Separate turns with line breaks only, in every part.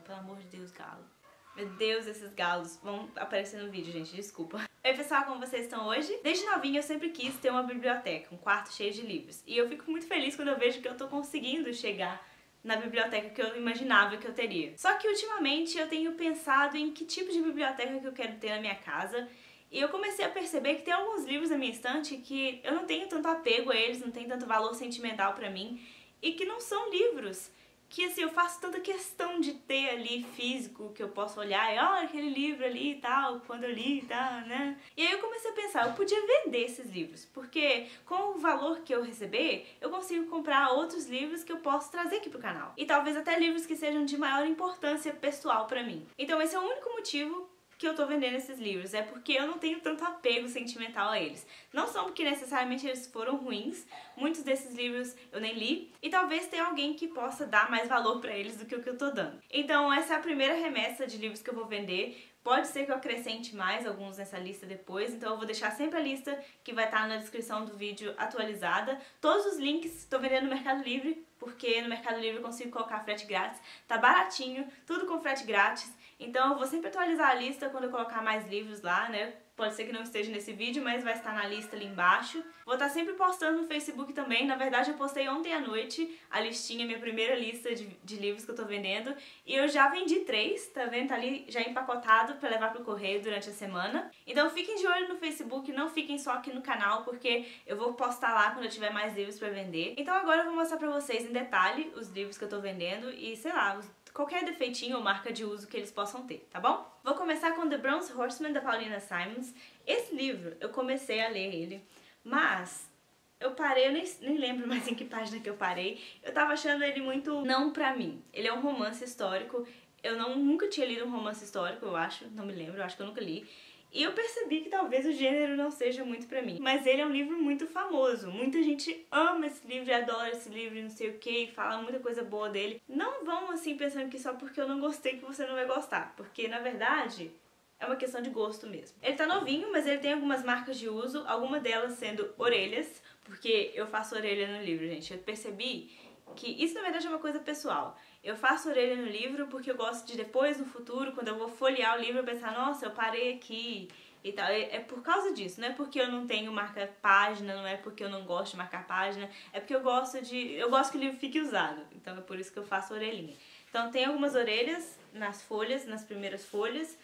pelo amor de Deus, galo. Meu Deus, esses galos vão aparecer no vídeo, gente, desculpa. Oi pessoal, como vocês estão hoje? Desde novinha eu sempre quis ter uma biblioteca, um quarto cheio de livros. E eu fico muito feliz quando eu vejo que eu tô conseguindo chegar na biblioteca que eu imaginava que eu teria. Só que ultimamente eu tenho pensado em que tipo de biblioteca que eu quero ter na minha casa. E eu comecei a perceber que tem alguns livros na minha estante que eu não tenho tanto apego a eles, não tem tanto valor sentimental pra mim. E que não são livros que assim, eu faço tanta questão de ter ali físico, que eu posso olhar e olha aquele livro ali e tal, quando eu li e tal, né? E aí eu comecei a pensar, eu podia vender esses livros, porque com o valor que eu receber, eu consigo comprar outros livros que eu posso trazer aqui pro canal. E talvez até livros que sejam de maior importância pessoal pra mim. Então esse é o único motivo que eu tô vendendo esses livros, é porque eu não tenho tanto apego sentimental a eles. Não são porque necessariamente eles foram ruins, muitos desses livros eu nem li, e talvez tenha alguém que possa dar mais valor pra eles do que o que eu tô dando. Então essa é a primeira remessa de livros que eu vou vender. Pode ser que eu acrescente mais alguns nessa lista depois, então eu vou deixar sempre a lista que vai estar na descrição do vídeo atualizada. Todos os links estou vendendo no Mercado Livre, porque no Mercado Livre eu consigo colocar frete grátis, tá baratinho, tudo com frete grátis. Então eu vou sempre atualizar a lista quando eu colocar mais livros lá, né? Pode ser que não esteja nesse vídeo, mas vai estar na lista ali embaixo. Vou estar sempre postando no Facebook também. Na verdade, eu postei ontem à noite a listinha, minha primeira lista de livros que eu tô vendendo. E eu já vendi 3, tá vendo? Tá ali já empacotado pra levar pro correio durante a semana. Então fiquem de olho no Facebook, não fiquem só aqui no canal, porque eu vou postar lá quando eu tiver mais livros pra vender. Então agora eu vou mostrar pra vocês em detalhe os livros que eu tô vendendo e, sei lá, qualquer defeitinho ou marca de uso que eles possam ter, tá bom? Vou começar com The Bronze Horseman, da Paulina Simons. Esse livro, eu comecei a ler ele, mas eu parei, eu nem lembro mais em que página que eu parei. Eu tava achando ele muito não pra mim. Ele é um romance histórico. Eu nunca tinha lido um romance histórico, eu acho, não me lembro, eu acho que eu nunca li. E eu percebi que talvez o gênero não seja muito pra mim. Mas ele é um livro muito famoso. Muita gente ama esse livro, adora esse livro, não sei o que, fala muita coisa boa dele. Não vão assim pensando que só porque eu não gostei que você não vai gostar. Porque, na verdade, é uma questão de gosto mesmo. Ele tá novinho, mas ele tem algumas marcas de uso, alguma delas sendo orelhas, porque eu faço orelha no livro, gente. Eu percebi que isso, na verdade, é uma coisa pessoal. Eu faço orelha no livro porque eu gosto de depois, no futuro, quando eu vou folhear o livro, eu pensar, nossa, eu parei aqui e tal. É por causa disso, não é porque eu não tenho marca-página, não é porque eu não gosto de marcar página, é porque eu gosto que o livro fique usado. Então é por isso que eu faço orelhinha. Então tem algumas orelhas nas folhas, nas primeiras folhas,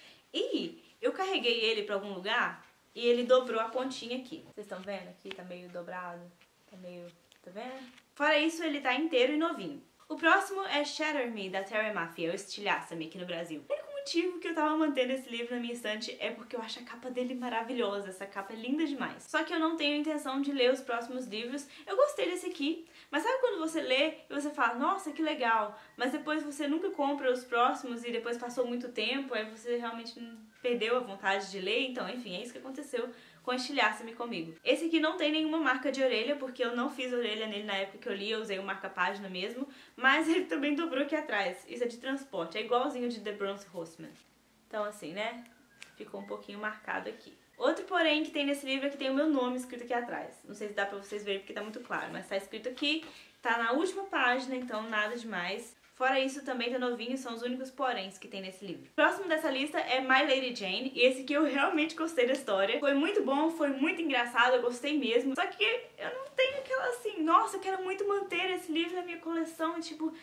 e eu carreguei ele pra algum lugar e ele dobrou a pontinha aqui. Vocês estão vendo aqui? Tá meio dobrado, tá meio... tá vendo? Fora isso, ele tá inteiro e novinho. O próximo é Shatter Me, da Terry Maffia, ou Estilhaça-me aqui no Brasil. O único motivo que eu tava mantendo esse livro na minha estante é porque eu acho a capa dele maravilhosa, essa capa é linda demais. Só que eu não tenho intenção de ler os próximos livros. Eu gostei desse aqui, mas sabe quando você lê e você fala, nossa, que legal, mas depois você nunca compra os próximos e depois passou muito tempo, aí você realmente perdeu a vontade de ler? Então, enfim, é isso que aconteceu com Estilhaça-me comigo. Esse aqui não tem nenhuma marca de orelha, porque eu não fiz orelha nele na época que eu li, eu usei o marca-página mesmo, mas ele também dobrou aqui atrás. Isso é de transporte, é igualzinho de The Bronze Horseman. Então assim, né, ficou um pouquinho marcado aqui. Outro porém que tem nesse livro é que tem o meu nome escrito aqui atrás. Não sei se dá pra vocês verem porque tá muito claro, mas tá escrito aqui, tá na última página, então nada demais. Fora isso, também tá novinho, são os únicos poréns que tem nesse livro. O próximo dessa lista é My Lady Jane, e esse aqui eu realmente gostei da história. Foi muito bom, foi muito engraçado, eu gostei mesmo. Só que eu não tenho aquela assim, nossa, eu quero muito manter esse livro na minha coleção, tipo...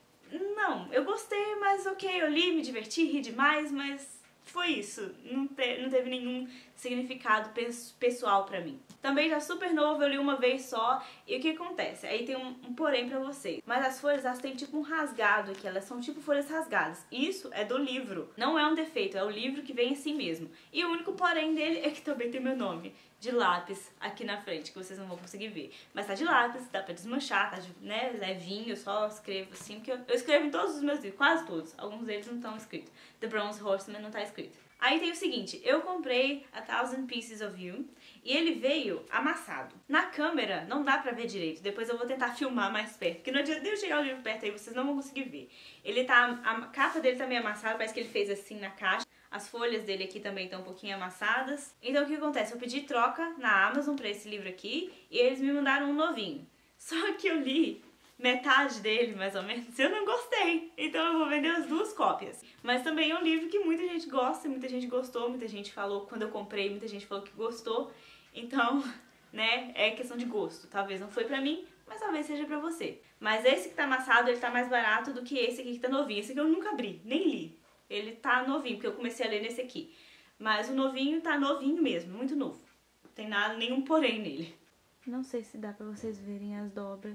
Não, eu gostei, mas ok, eu li, me diverti, ri demais, mas... foi isso, não teve nenhum significado pessoal pra mim. Também já super novo, eu li uma vez só, e o que acontece? Aí tem um porém pra vocês. Mas as folhas, elas têm tipo um rasgado aqui, elas são tipo folhas rasgadas. Isso é do livro, não é um defeito, é o livro que vem assim mesmo. E o único porém dele é que também tem meu nome de lápis aqui na frente, que vocês não vão conseguir ver. Mas tá de lápis, dá pra desmanchar, tá de, né, levinho, eu só escrevo assim, porque eu escrevo em todos os meus livros, quase todos. Alguns deles não estão escritos. The Bronze Horseman não tá escrito. Aí tem o seguinte, eu comprei A Thousand Pieces of You e ele veio amassado. Na câmera não dá pra ver direito, depois eu vou tentar filmar mais perto, porque não adianta eu chegar o livro perto aí, vocês não vão conseguir ver. Ele tá, a capa dele tá meio amassada, parece que ele fez assim na caixa. As folhas dele aqui também estão um pouquinho amassadas. Então o que acontece? Eu pedi troca na Amazon pra esse livro aqui e eles me mandaram um novinho. Só que eu li metade dele, mais ou menos, eu não gostei. Então eu vou vender as 2 cópias. Mas também é um livro que muita gente gosta, muita gente gostou, muita gente falou quando eu comprei, muita gente falou que gostou. Então, né, é questão de gosto. Talvez não foi pra mim, mas talvez seja pra você. Mas esse que tá amassado, ele tá mais barato do que esse aqui que tá novinho. Esse aqui eu nunca abri, nem li. Ele tá novinho, porque eu comecei a ler nesse aqui. Mas o novinho tá novinho mesmo, muito novo. Não tem nada, nenhum porém nele. Não sei se dá pra vocês verem as dobras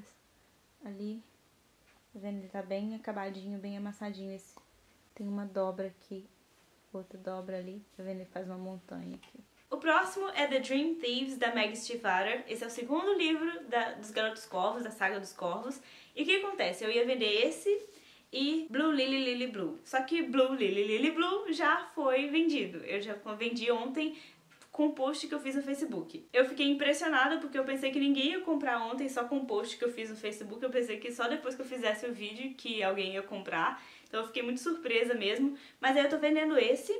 ali. Tá vendo? Ele tá bem acabadinho, bem amassadinho esse. Tem uma dobra aqui, outra dobra ali. Tá vendo? Ele faz uma montanha aqui. O próximo é The Dream Thieves, da Meg Stiefvater. Esse é o segundo livro dos Garotos Corvos, da saga dos Corvos. E o que acontece? Eu ia vender esse e Blue Lily Lily Blue. Só que Blue Lily Lily Blue já foi vendido. Eu já vendi ontem com o post que eu fiz no Facebook. Eu fiquei impressionada porque eu pensei que ninguém ia comprar ontem só com o post que eu fiz no Facebook. Eu pensei que só depois que eu fizesse o vídeo que alguém ia comprar. Então eu fiquei muito surpresa mesmo. Mas aí eu tô vendendo esse.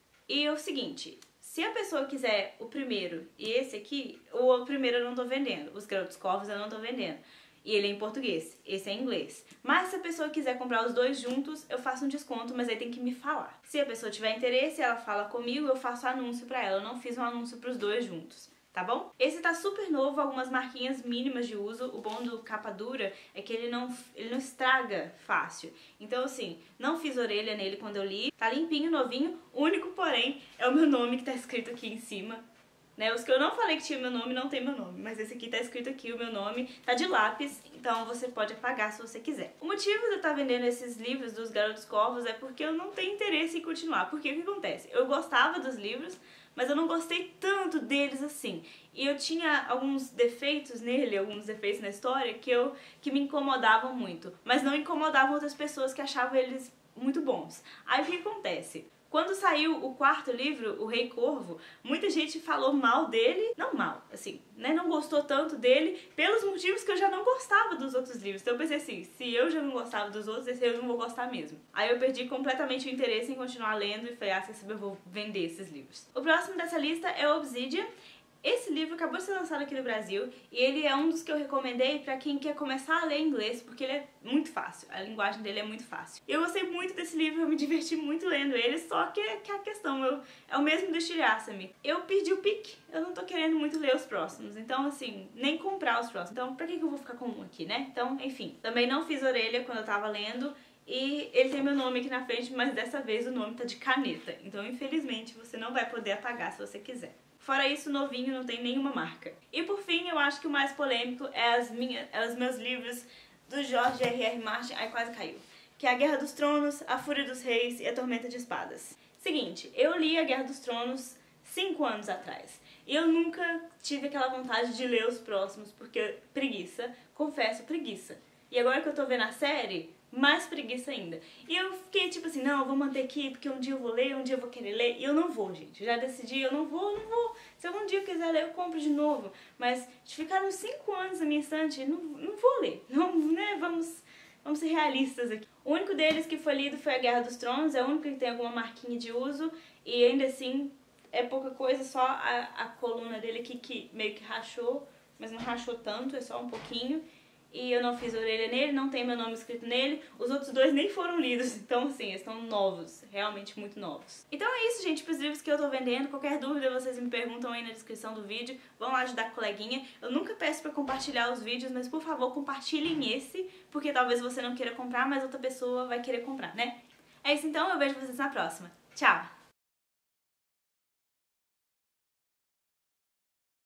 E é o seguinte, se a pessoa quiser o primeiro e esse aqui, o primeiro eu não tô vendendo. Os Garotos Corvos eu não tô vendendo. E ele é em português, esse é em inglês. Mas se a pessoa quiser comprar os 2 juntos, eu faço um desconto, mas aí tem que me falar. Se a pessoa tiver interesse, ela fala comigo, eu faço anúncio pra ela. Eu não fiz um anúncio pros 2 juntos, tá bom? Esse tá super novo, algumas marquinhas mínimas de uso. O bom do capa dura é que ele não estraga fácil. Então assim, não fiz orelha nele quando eu li. Tá limpinho, novinho. O único porém é o meu nome que tá escrito aqui em cima. Né, os que eu não falei que tinha meu nome, não tem meu nome. Mas esse aqui tá escrito aqui, o meu nome. Tá de lápis, então você pode apagar se você quiser. O motivo de eu estar vendendo esses livros dos Garotos Corvos é porque eu não tenho interesse em continuar. Porque o que acontece? Eu gostava dos livros, mas eu não gostei tanto deles assim. E eu tinha alguns defeitos nele, alguns defeitos na história que me incomodavam muito. Mas não incomodavam outras pessoas que achavam eles muito bons. Aí o que acontece? Quando saiu o 4º livro, O Rei Corvo, muita gente falou mal dele, não mal, assim, né, não gostou tanto dele, pelos motivos que eu já não gostava dos outros livros. Então eu pensei assim, se eu já não gostava dos outros, esse eu não vou gostar mesmo. Aí eu perdi completamente o interesse em continuar lendo e falei, quer saber, eu vou vender esses livros. O próximo dessa lista é Obsidian. Esse livro acabou de ser lançado aqui no Brasil e ele é um dos que eu recomendei pra quem quer começar a ler inglês, porque ele é muito fácil, a linguagem dele é muito fácil. Eu gostei muito desse livro, eu me diverti muito lendo ele, só que a questão é o mesmo do Shiriasami. Eu perdi o pique, eu não tô querendo muito ler os próximos, então assim, nem comprar os próximos. Então pra que eu vou ficar com um aqui, né? Então, enfim, também não fiz orelha quando eu tava lendo. E ele tem meu nome aqui na frente, mas dessa vez o nome tá de caneta. Então, infelizmente, você não vai poder apagar se você quiser. Fora isso, novinho, não tem nenhuma marca. E por fim, eu acho que o mais polêmico é os meus livros do George R.R. Martin. Ai, quase caiu. Que é A Guerra dos Tronos, A Fúria dos Reis e A Tormenta de Espadas. Seguinte, eu li A Guerra dos Tronos 5 anos atrás. E eu nunca tive aquela vontade de ler os próximos, porque preguiça, confesso, preguiça. E agora que eu tô vendo a série, mais preguiça ainda. E eu fiquei tipo assim, não, eu vou manter aqui, porque um dia eu vou ler, um dia eu vou querer ler. E eu não vou, gente. Já decidi, eu não vou. Se algum dia eu quiser ler, eu compro de novo. Mas de ficar uns 5 anos na minha estante, não vou ler. Não, né, vamos ser realistas aqui. O único deles que foi lido foi A Guerra dos Tronos, é o único que tem alguma marquinha de uso. E ainda assim, é pouca coisa, só a coluna dele aqui que meio que rachou, mas não rachou tanto, é só um pouquinho. E eu não fiz orelha nele, não tem meu nome escrito nele. Os outros 2 nem foram lidos, então assim, eles estão novos, realmente muito novos. Então é isso, gente, pros livros que eu tô vendendo. Qualquer dúvida vocês me perguntam aí na descrição do vídeo. Vão lá ajudar a coleguinha. Eu nunca peço pra compartilhar os vídeos, mas por favor compartilhem esse, porque talvez você não queira comprar, mas outra pessoa vai querer comprar, né? É isso então, eu vejo vocês na próxima. Tchau!